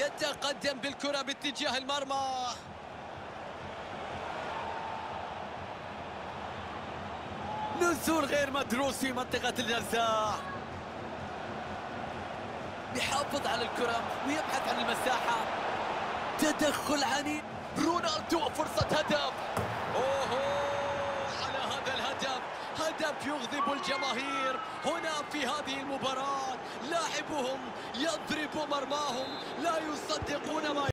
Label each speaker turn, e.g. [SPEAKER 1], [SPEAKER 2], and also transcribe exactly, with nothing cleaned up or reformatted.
[SPEAKER 1] يتقدم بالكرة باتجاه المرمى. نزول غير مدروس في منطقة الجزاء، يحافظ على الكرة ويبحث عن المساحة. تدخل عنيف رونالدو، فرصة هدف. اوهو على هذا الهدف، هدف يغضب الجماهير هنا في هذه المباراة. لاعبهم يضرب مرماهم، لا يصدقون ما